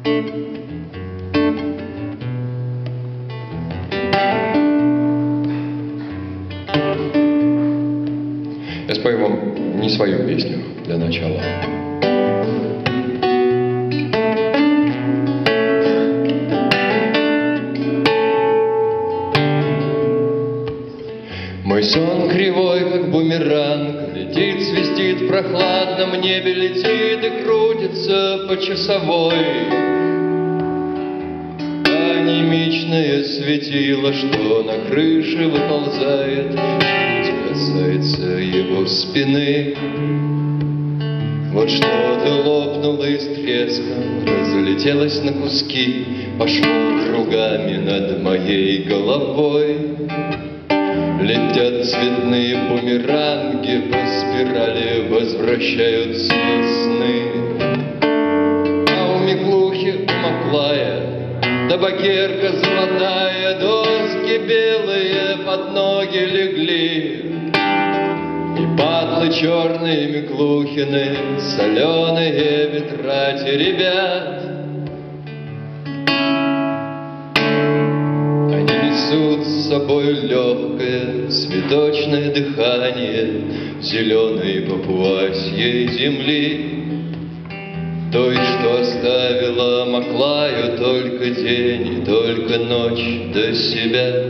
Я спою вам не свою песню для начала. Мой сон кривой, как бумеранг, летит, свистит в прохладном небе, летит и крутится по часовой. Анемичное светило, что на крыше выползает, чуть касается его спины. Вот что-то лопнуло и с треском разлетелось на куски, пошло кругами над моей головой. Летят цветные бумеранги, по спирали возвращаются сны. А у Миклухи, у Маклая, табакерка золотая, доски белые под ноги легли. И патлы черные Миклухины, соленые ветрати ребят. Несут с собой легкое цветочное дыхание зеленой папуасьей земли, той, что оставила Маклаю только день и только ночь до себя.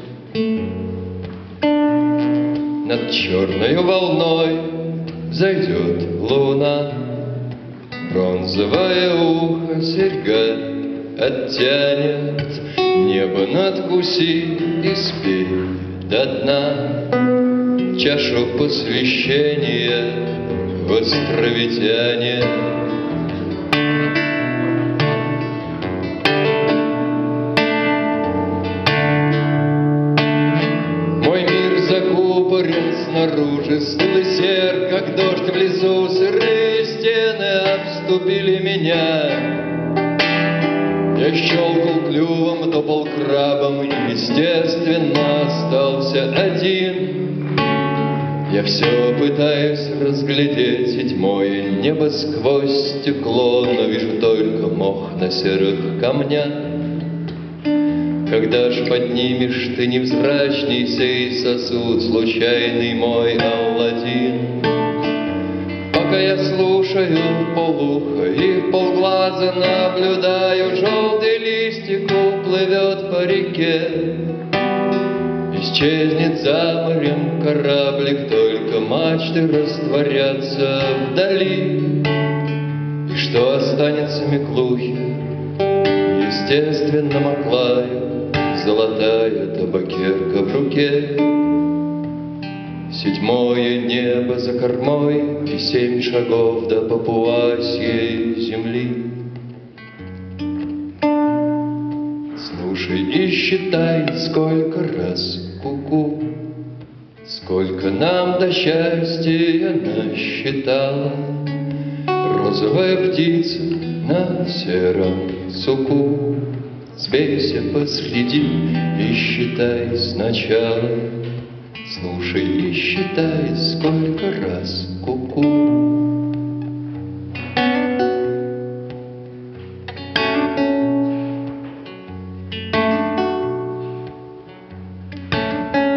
Над черной волной зайдет луна, бронзовое ухо серьга оттянет. Небо надкуси и спей до дна чашу посвящения в островитяне. Мой мир закупорен снаружи, стыл и сер, как дождь в лесу, сырые стены обступили меня. Я щелкал клювом, топал крабом и, естественно, остался один. Я все пытаюсь разглядеть седьмое небо сквозь стекло, но вижу только мох на серых камнях. Когда ж поднимешь ты невзрачный сей сосуд, случайный мой Алладин? Пока я слушаю вполуха и вполглаза наблюдаю, желтый листик уплывет по реке. Исчезнет за морем кораблик, только мачты растворятся вдали. И что останется Миклухе? Естественно, Маклаю, золотая табакерка в руке. Седьмое небо за кормой и 7 шагов до папуасьей земли. Слушай и считай, сколько раз ку-ку, сколько нам до счастья насчитала розовая птица на сером суку. Сбейся посреди и считай сначала. Слушай и считай, сколько раз ку-ку.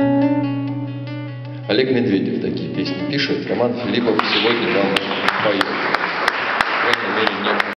Олег Медведев такие песни пишет, Роман Филиппов сегодня вам поет.